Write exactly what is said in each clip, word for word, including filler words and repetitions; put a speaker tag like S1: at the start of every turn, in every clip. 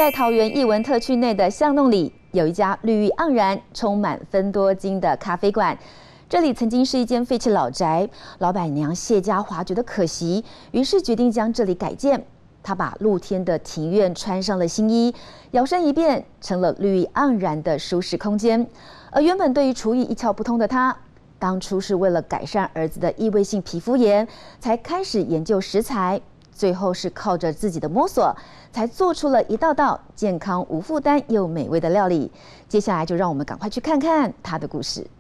S1: 在桃园艺文特区内的巷弄里，有一家绿意盎然、充满芬多精的咖啡馆。这里曾经是一间废弃老宅，老板娘谢家华觉得可惜，于是决定将这里改建。她把露天的庭院穿上了新衣，摇身一变成了绿意盎然的舒适空间。而原本对于厨艺一窍不通的她，当初是为了改善儿子的异位性皮肤炎，才开始研究食材。最后是靠着自己的摸索，才做出了一道道健康、无负担又美味的料理。接下来就让我们赶快去看看他的故事。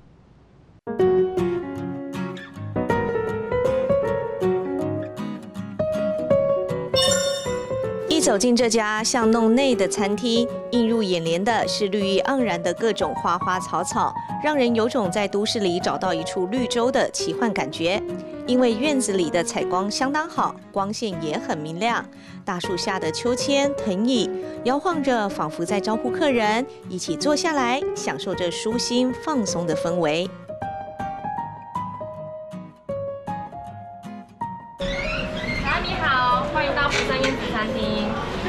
S2: 一走进这家巷弄内的餐厅，映入眼帘的是绿意盎然的各种花花草草，让人有种在都市里找到一处绿洲的奇幻感觉。因为院子里的采光相当好，光线也很明亮，大树下的秋千、藤椅摇晃着，仿佛在招呼客人一起坐下来，享受这舒心放松的氛围。
S3: 啊，你好，欢迎到福山燕子餐厅。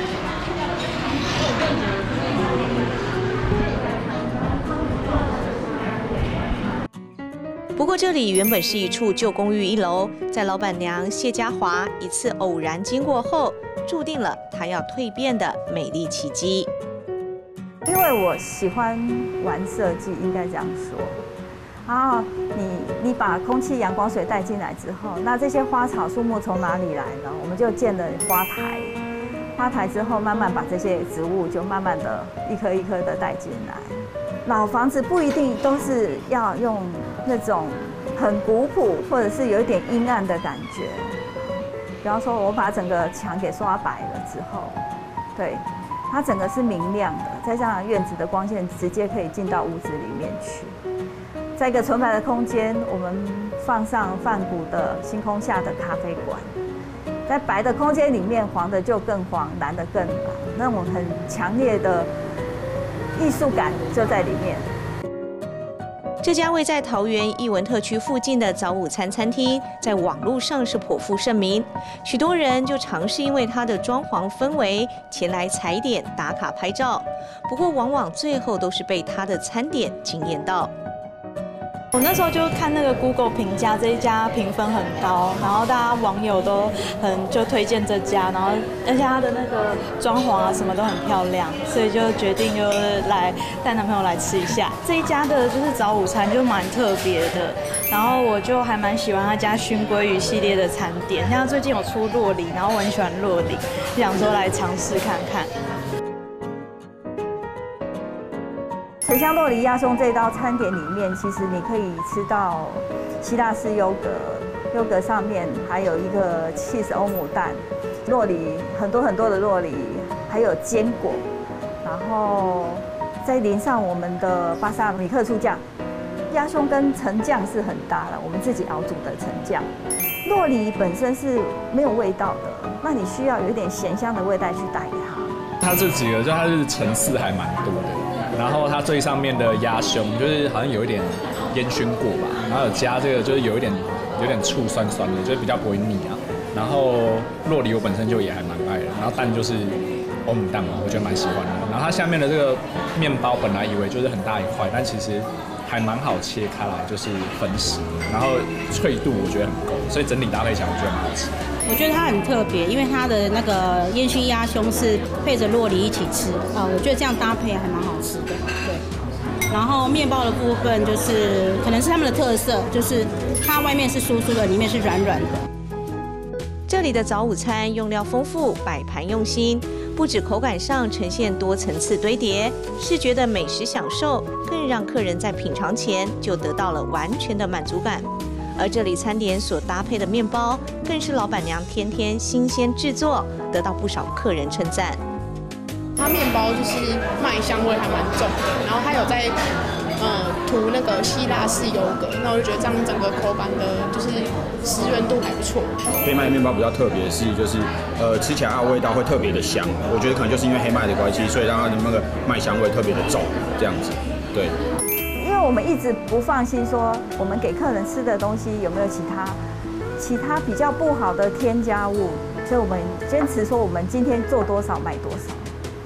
S2: 不过这里原本是一处旧公寓一楼，在老板娘谢家华一次偶然经过后，注定了她要蜕变的美丽奇迹。
S4: 因为我喜欢玩设计，应该这样说。然后你你把空气、阳光、水带进来之后，那这些花草树木从哪里来呢？我们就建了花台，花台之后慢慢把这些植物就慢慢的一颗一颗的带进来。老房子不一定都是要用那种很古朴，或者是有一点阴暗的感觉。比方说，我把整个墙给刷白了之后，对，它整个是明亮的，再加上院子的光线直接可以进到屋子里面去。在一个纯白的空间，我们放上梵谷的星空下的咖啡馆。在白的空间里面，黄的就更黄，蓝的更蓝，那种很强烈的艺术感就在里面。
S2: 这家位在桃园艺文特区附近的早午餐餐厅，在网络上是颇负盛名，许多人就尝试因为它的装潢氛围前来踩点打卡拍照。不过，往往最后都是被它的餐点惊艳到。
S5: 我那时候就看那个 Google 评价，这一家评分很高，然后大家网友都很就推荐这家，然后而且它的那个装潢啊什么都很漂亮，所以就决定就是来带男朋友来吃一下。这一家的就是早午餐就蛮特别的，然后我就还蛮喜欢他家熏鲑鱼系列的餐点，像最近有出酪梨，然后我很喜欢酪梨，就想说来尝试看看。
S4: 水香酪梨鸭松这道餐点里面，其实你可以吃到希腊式优格，优格上面还有一个 cheese 欧姆蛋，酪梨很多很多的酪梨，还有坚果，然后再淋上我们的巴萨米克醋酱。鸭松跟橙酱是很搭的，我们自己熬煮的橙酱。酪梨本身是没有味道的，那你需要有一点咸香的味道去带给它。
S6: 它这几个就它是层次还蛮多的。然后它最上面的鸭胸就是好像有一点烟熏过吧，然后有加这个就是有一点有点醋酸酸的，就是比较不会腻啊。然后酪梨我本身就也还蛮爱的，然后蛋就是欧姆蛋嘛，我觉得蛮喜欢的。然后它下面的这个面包本来以为就是很大一块，但其实还蛮好切开来，就是分食，然后脆度我觉得很够，所以整体搭配起来我觉得蛮好吃。
S7: 我觉得它很特别，因为它的那个烟熏鸭胸是配着酪梨一起吃啊、呃，我觉得这样搭配还蛮好吃的。对，然后面包的部分就是可能是他们的特色，就是它外面是酥酥的，里面是软软的。
S2: 这里的早午餐用料丰富，摆盘用心，不止口感上呈现多层次堆叠，视觉的美食享受更让客人在品尝前就得到了完全的满足感。而这里餐点所搭配的面包，更是老板娘天天新鲜制作，得到不少客人称赞。
S8: 它面包就是麦香味还蛮重的，然后它有在呃涂那个希腊式优格，那我就觉得这样整个口感的就是食润度还不错。
S9: 黑麦面包比较特别的是，就是呃吃起来它的味道会特别的香，我觉得可能就是因为黑麦的关系，所以让它的那个麦香味特别的重，这样子，对。
S4: 因为我们一直不放心说我们给客人吃的东西有没有其他其他比较不好的添加物，所以我们坚持说我们今天做多少卖多少。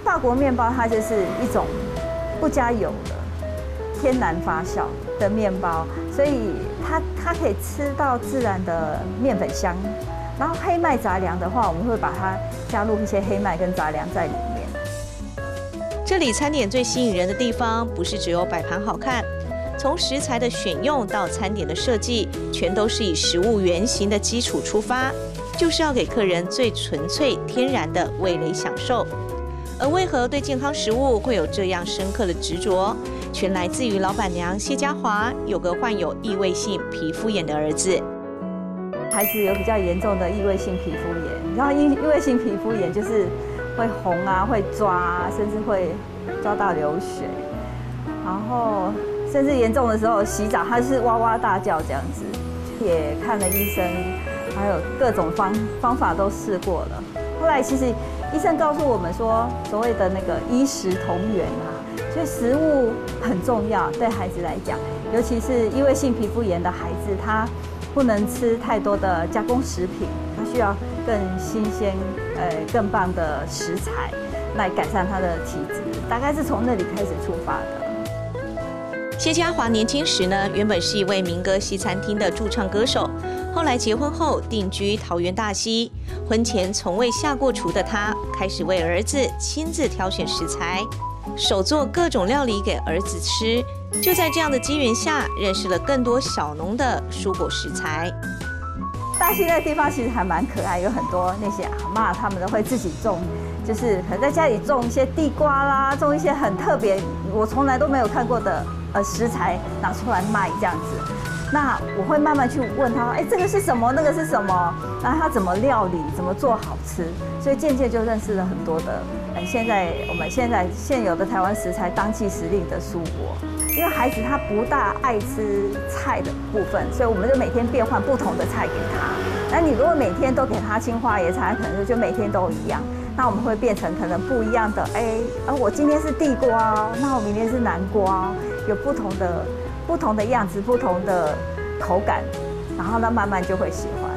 S4: 法国面包它就是一种不加油的天然发酵的面包，所以它它可以吃到自然的面粉香。然后黑麦杂粮的话，我们会把它加入一些黑麦跟杂粮在里面。
S2: 这里餐点最吸引人的地方，不是只有摆盘好看，从食材的选用到餐点的设计，全都是以食物原型的基础出发，就是要给客人最纯粹、天然的味蕾享受。而为何对健康食物会有这样深刻的执着，全来自于老板娘谢家华有个患有异位性皮肤炎的儿子。
S4: 孩子有比较严重的异位性皮肤炎，然后异异位性皮肤炎就是会红啊，会抓啊，甚至会抓到流血，然后甚至严重的时候洗澡他是哇哇大叫这样子。也看了医生，还有各种方方法都试过了。后来其实医生告诉我们说，所谓的那个医食同源啊，所以食物很重要，对孩子来讲，尤其是异位性皮肤炎的孩子，他不能吃太多的加工食品，它需要更新鲜、呃更棒的食材来改善他的体质。大概是从那里开始出发的。
S2: 谢家华年轻时呢，原本是一位民歌西餐厅的驻唱歌手，后来结婚后定居桃园大溪。婚前从未下过厨的他，开始为儿子亲自挑选食材，手做各种料理给儿子吃。就在这样的机缘下，认识了更多小农的蔬果食材。
S4: 大溪那个地方其实还蛮可爱，有很多那些阿嬷他们都会自己种，就是可能在家里种一些地瓜啦，种一些很特别我从来都没有看过的呃食材拿出来卖这样子。那我会慢慢去问他，哎，这个是什么？那个是什么？然后他怎么料理，怎么做好吃？所以渐渐就认识了很多的，呃，现在我们现在现有的台湾食材当季时令的蔬果。因为孩子他不大爱吃菜的部分，所以我们就每天变换不同的菜给他。那你如果每天都给他青花椰菜，可能就每天都一样。那我们会变成可能不一样的，哎，啊，我今天是地瓜，那我明天是南瓜，有不同的不同的样子，不同的口感，然后呢，慢慢就会喜欢。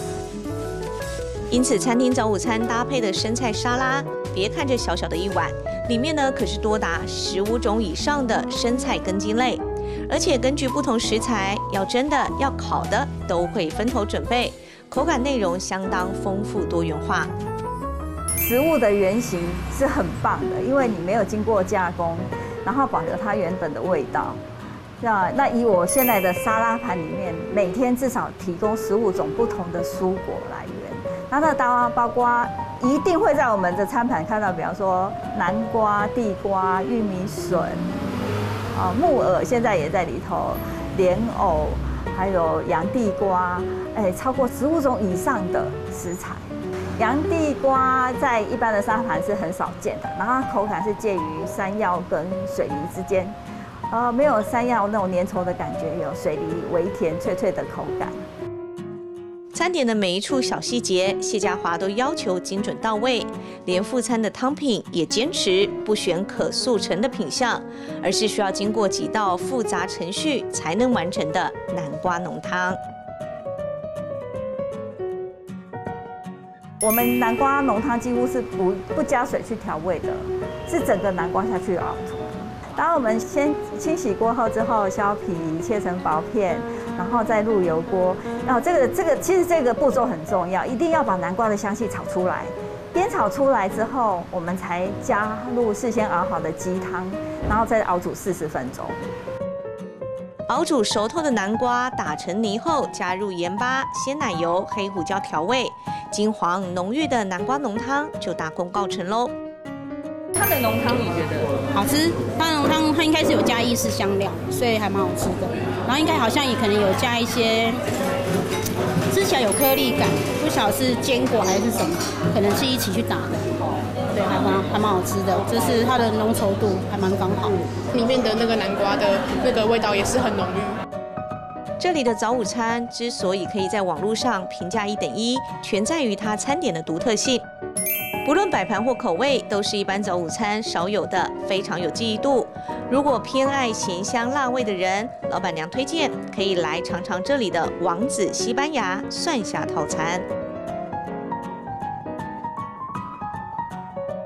S2: 因此，餐厅早午餐搭配的生菜沙拉，别看这小小的一碗，里面呢可是多达十五种以上的生菜根茎类，而且根据不同食材，要蒸的、要烤的，都会分头准备，口感内容相当丰富多元化。
S4: 食物的原型是很棒的，因为你没有经过加工，然后保留它原本的味道。那那以我现在的沙拉盘里面，每天至少提供十五种不同的蔬果来源。那那当然包括一定会在我们的餐盘看到，比方说南瓜、地瓜、玉米笋，啊木耳现在也在里头，莲藕，还有洋地瓜，哎，超过十五种以上的食材。洋地瓜在一般的沙拉盘是很少见的，然后它口感是介于山药跟水梨之间，呃，没有山药那种粘稠的感觉，有水梨微甜脆脆的口感。
S2: 餐点的每一处小细节，谢家华都要求精准到位，连副餐的汤品也坚持不选可速成的品项，而是需要经过几道复杂程序才能完成的南瓜浓汤。
S4: 我们南瓜浓汤几乎是不不加水去调味的，是整个南瓜下去熬煮。当我们先清洗过后之后，削皮切成薄片，然后再入油锅。然后这个这个其实这个步骤很重要，一定要把南瓜的香气炒出来。煸炒出来之后，我们才加入事先熬好的鸡汤，然后再熬煮四十分钟。
S2: 熬煮熟透的南瓜打成泥后，加入盐巴、鲜奶油、黑胡椒调味，金黄浓郁的南瓜浓汤就大功告成喽。
S3: 它的浓汤你觉得
S7: 好吃？它的浓汤它应该是有加意式香料，所以还蛮好吃的。然后应该好像也可能有加一些，吃起来有颗粒感，不晓得是坚果还是什么，可能是一起去打的。对，还蛮还蛮好吃的，就是它的浓稠度还蛮刚好。
S8: 里面的那个南瓜的那个味道也是很浓郁。
S2: 这里的早午餐之所以可以在网络上评价一等一，全在于它餐点的独特性。不论摆盘或口味，都是一般早午餐少有的，非常有记忆度。如果偏爱咸香辣味的人，老板娘推荐可以来尝尝这里的王子西班牙蒜虾套餐。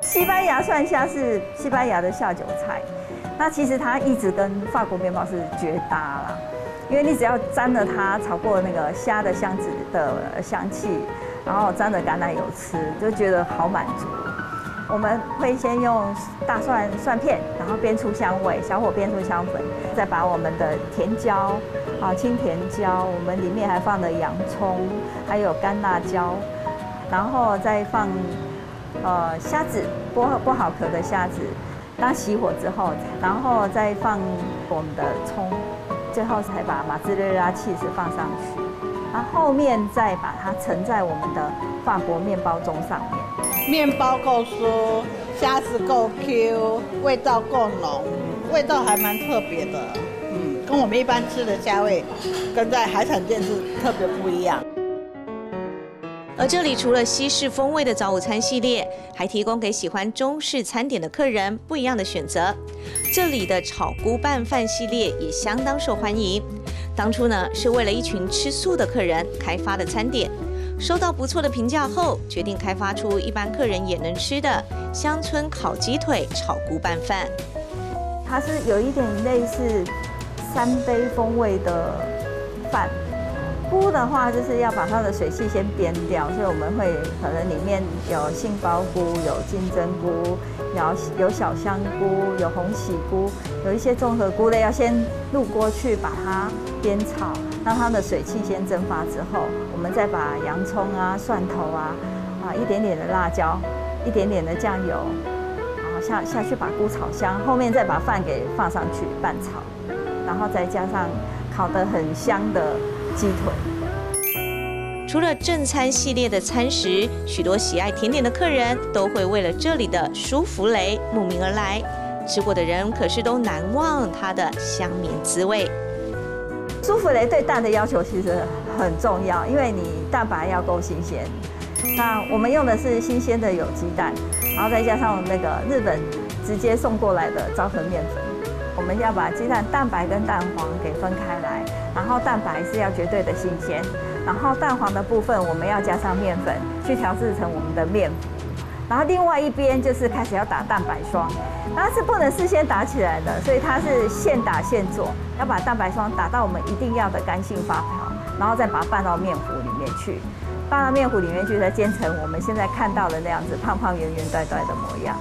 S4: 西班牙蒜虾是西班牙的下酒菜，那其实它一直跟法国面包是绝搭啦，因为你只要沾了它炒过那个虾的香子的香气，然后沾着橄榄油吃，就觉得好满足。我们会先用大蒜蒜片，然后煸出香味，小火煸出香粉，再把我们的甜椒啊青甜椒，我们里面还放了洋葱，还有干辣椒，然后再放呃虾子，剥剥好壳的虾子，那熄火之后，然后再放我们的葱，最后才把马兹瑞拉起司放上去，然后后面再把它盛在我们的法国面包盅上面。
S10: 面包够酥，虾子够 Q， 味道够浓，味道还蛮特别的。嗯，跟我们一般吃的虾味，跟在海产店是特别不一样。
S2: 而这里除了西式风味的早午餐系列，还提供给喜欢中式餐点的客人不一样的选择。这里的炒菇拌饭系列也相当受欢迎。当初呢，是为了一群吃素的客人开发的餐点。收到不错的评价后，决定开发出一般客人也能吃的乡村烤鸡腿炒菇拌饭。
S4: 它是有一点类似三杯风味的饭。菇的话，就是要把它的水汽先煸掉，所以我们会可能里面有杏鲍菇、有金针菇、有有小香菇、有红喜菇，有一些综合菇类要先入锅去把它煸炒，让它的水汽先蒸发之后，我们再把洋葱啊、蒜头啊、啊一点点的辣椒、一点点的酱油，然后下下去把菇炒香，后面再把饭给放上去拌炒，然后再加上烤得很香的鸡腿。
S2: 除了正餐系列的餐食，许多喜爱甜点的客人都会为了这里的舒芙蕾慕名而来。吃过的人可是都难忘它的香绵滋味。
S4: 舒芙蕾对蛋的要求其实很重要，因为你蛋白要够新鲜。那我们用的是新鲜的有机蛋，然后再加上那个日本直接送过来的昭和面粉。我们要把鸡蛋蛋白跟蛋黄给分开来，然后蛋白是要绝对的新鲜，然后蛋黄的部分我们要加上面粉去调制成我们的面糊，然后另外一边就是开始要打蛋白霜，它是不能事先打起来的，所以它是现打现做，要把蛋白霜打到我们一定要的干性发泡，然后再把它拌到面糊里面去，拌到面糊里面去，再煎成我们现在看到的那样子胖胖圆圆呆呆的模样。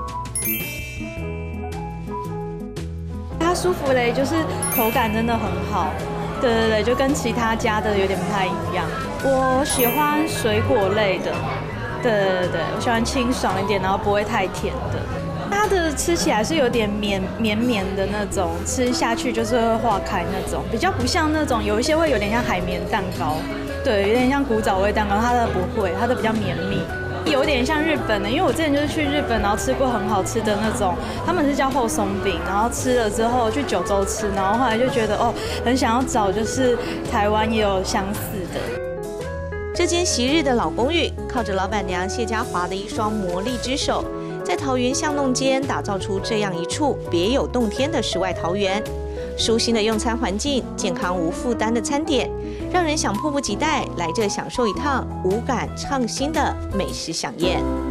S5: 它舒芙蕾就是口感真的很好，对对对，就跟其他家的有点不太一样。我喜欢水果类的，对对对，我喜欢清爽一点，然后不会太甜的。它的吃起来是有点绵绵绵的那种，吃下去就是会化开那种，比较不像那种有一些会有点像海绵蛋糕，对，有点像古早味蛋糕，它的不会，它的比较绵密。有点像日本的，因为我之前就是去日本，然后吃过很好吃的那种，他们是叫厚松饼，然后吃了之后去九州吃，然后后来就觉得哦，很想要找就是台湾也有相似的。
S2: 这间昔日的老公寓，靠着老板娘谢家华的一双魔力之手，在桃园巷弄间打造出这样一处别有洞天的世外桃源。舒心的用餐环境，健康无负担的餐点，让人想迫不及待来这享受一趟无感畅新的美食飨宴。